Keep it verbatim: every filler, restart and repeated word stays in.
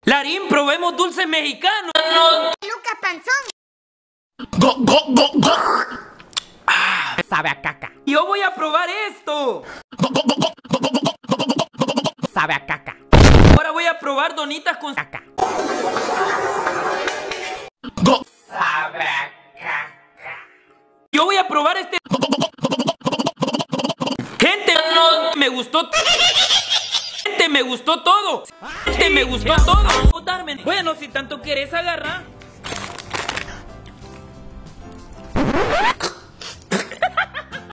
Larín, probemos dulces mexicanos. Lucas Panzón. Go, go, go, go. Ah, sabe a caca. Yo voy a probar esto. Go, go, go, go, go, go, go, go, go, go. Sabe a caca. Ahora voy a probar donitas con Caca. Go. Sabe a caca. Yo voy a probar este. Gente, no me gustó. Gente, me gustó todo. Gente, me gustó todo. Bueno, si tanto quieres agarrar.